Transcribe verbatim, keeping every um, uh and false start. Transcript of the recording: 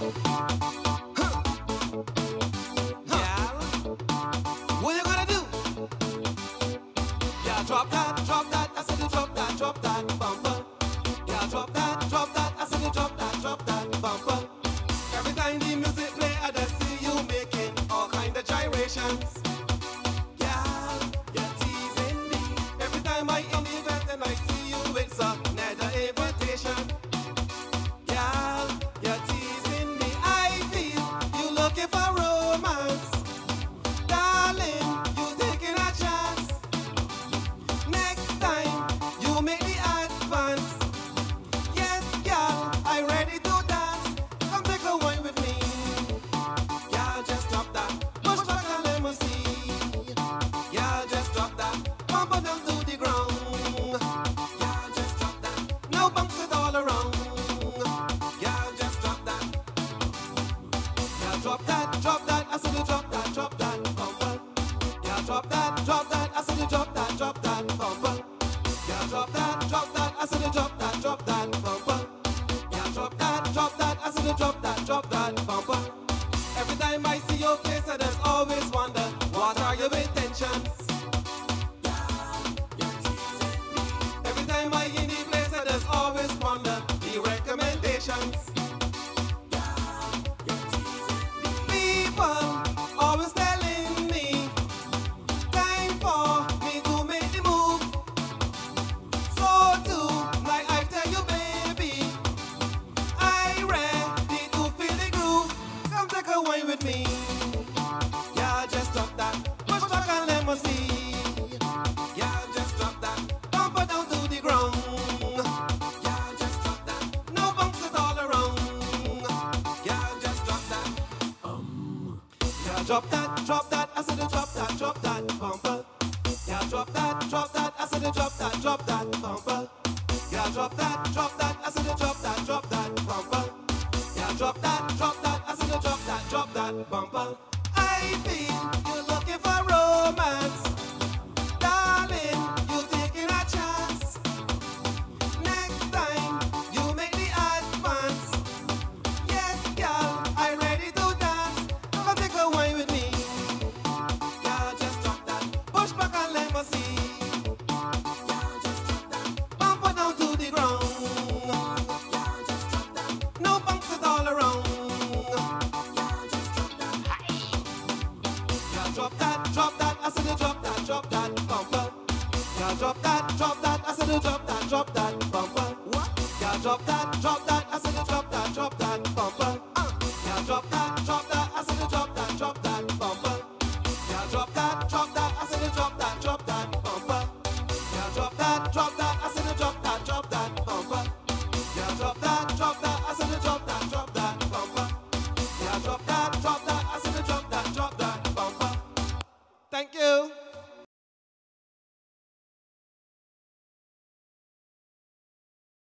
What you gonna do? Yeah, drop that, drop that, I said you drop that, drop that bumper. Yeah, drop that, drop that, I said you drop that, drop that bumper. Every time the music play, I just see you making all kind of gyrations. Yeah, you're teasing me. Every time I in the event and I see you, it's another invitation. Yeah, you're teasing me. I feel you looking for romance. Darling, you taking a chance. Next time, you make the advance. Yes, girl, I ready to dance. Come take a wine with me. Girl, just drop that. Push back and let me see. Girl, just drop that. Bump it down to the ground. Girl, just drop that. Now bounce it all around. Girl, just drop that. Girl, drop that, drop that. I said you drop that, drop that. Bumper. Girl, drop that, drop that. I said you drop that, drop that. Bumper. Girl, drop that, drop that. I said you drop that, drop that. Bumper. Girl, drop that, drop that. I said you drop that, drop that. Bumper. Every time I see your face, I just always wonder, what are your intentions? Every time I in the place, I just always wonder the recommendations. People always telling me, time for me to make the move. So too, like I tell you, baby, I ready to feel the groove. Come take a wine with me. Yeah, just drop that. Push back and let me see. Yeah, just drop that. Bump it down to the ground. Yeah, just drop that. No bumps it all around. Yeah, just drop that. Yeah, drop that, drop that. I said you drop that, drop that bumper. Yeah, drop that, drop that. I said you drop that, drop that bumper. Yeah, drop that, drop that. I said you drop that, drop that bumper. Yeah, drop that, drop that. I said you drop that, drop that bumper. I feel you're looking for romance. Darling, you taking a chance. Next time, you make the advance. Yes, girl, I ready to dance. Come take a wine with me. Yeah, just drop that. Push back and let me see. Yeah, just drop that. Bump it down to the ground. Yeah, just drop that. No bumps it all around. Yeah, just drop that. Yeah, drop that, drop that. I said you drop that, drop that bumper. Yeah, drop that, drop that. I said you drop that, drop that bumper. What? Yeah, drop that, drop that. I said you drop that, drop that bumper. Uh. Yeah, drop that, drop that. I said you drop that, drop that bumper. Yeah, drop that, drop